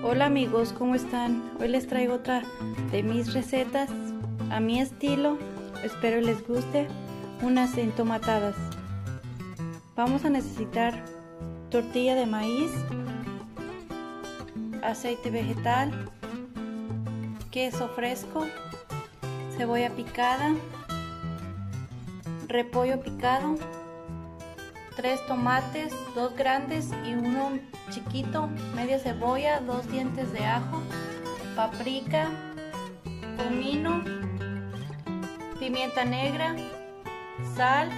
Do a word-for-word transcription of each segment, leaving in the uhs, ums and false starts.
Hola amigos, ¿cómo están? Hoy les traigo otra de mis recetas a mi estilo. Espero les guste. Unas entomatadas. Vamos a necesitar tortilla de maíz, aceite vegetal, queso fresco, cebolla picada, repollo picado, tres tomates, dos grandes y uno chiquito, media cebolla, dos dientes de ajo, paprika, comino, pimienta negra, sal.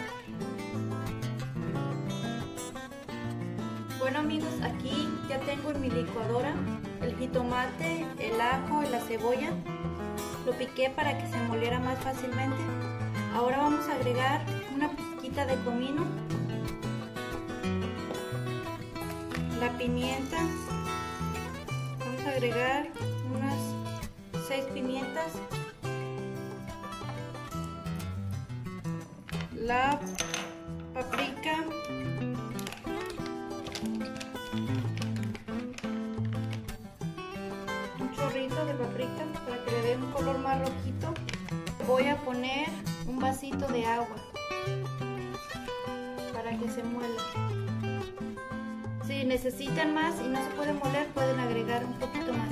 Bueno amigos, aquí ya tengo en mi licuadora el jitomate, el ajo y la cebolla. Lo piqué para que se moliera más fácilmente. Ahora vamos a agregar una pizquita de comino, la pimienta, vamos a agregar unas seis pimientas, la paprika, un chorrito de paprika para que le dé un color más rojito. Voy a poner un vasito de agua para que se muela. Si necesitan más y no se puede moler, pueden agregar un poquito más.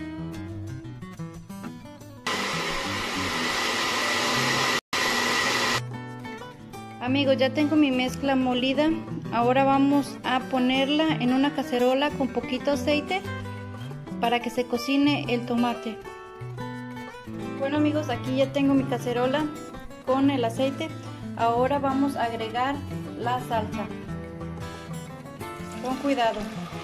Amigos, ya tengo mi mezcla molida. Ahora vamos a ponerla en una cacerola con poquito aceite para que se cocine el tomate. Bueno amigos, aquí ya tengo mi cacerola con el aceite. Ahora vamos a agregar la salsa. Con cuidado.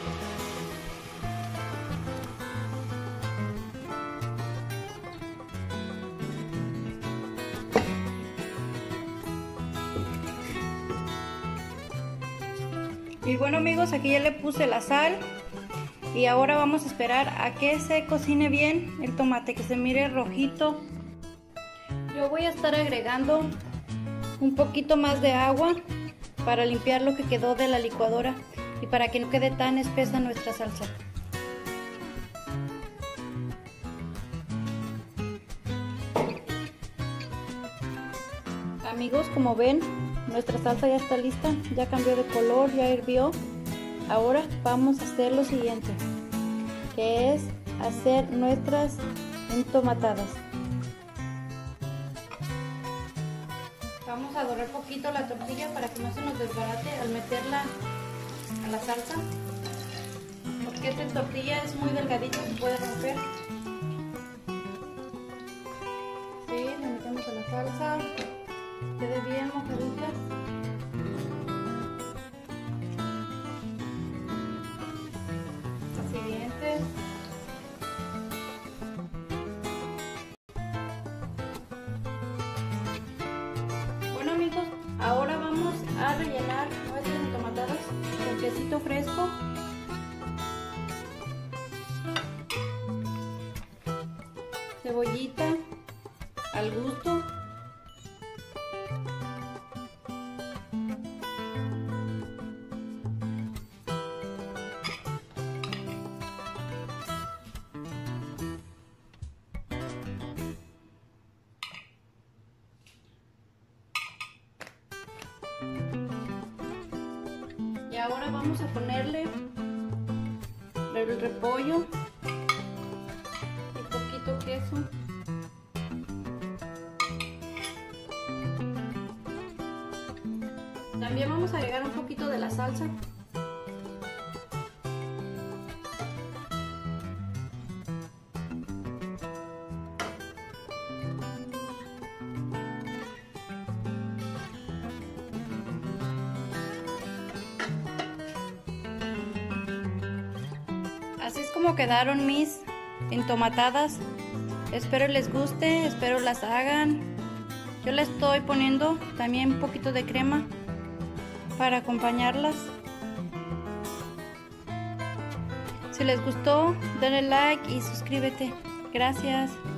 Y bueno amigos, aquí ya le puse la sal y ahora vamos a esperar a que se cocine bien el tomate, que se mire rojito. Yo voy a estar agregando un poquito más de agua para limpiar lo que quedó de la licuadora y para que no quede tan espesa nuestra salsa. Amigos, como ven, nuestra salsa ya está lista, ya cambió de color, ya hirvió. Ahora vamos a hacer lo siguiente, que es hacer nuestras entomatadas. Vamos a dorar poquito la tortilla para que no se nos desbarate al meterla a la salsa, porque esta tortilla es muy delgadita, se puede romper. Sí, le metemos a la salsa, quede bien mojadita. La siguiente. Bueno amigos, ahora vamos a rellenar nuestras entomatadas con quesito fresco, cebollita al gusto, y ahora vamos a ponerle el repollo y poquito queso. También vamos a agregar un poquito de la salsa. Así es como quedaron mis entomatadas. Espero les guste, espero las hagan. Yo le estoy poniendo también un poquito de crema para acompañarlas. Si les gustó, dale like y suscríbete. Gracias.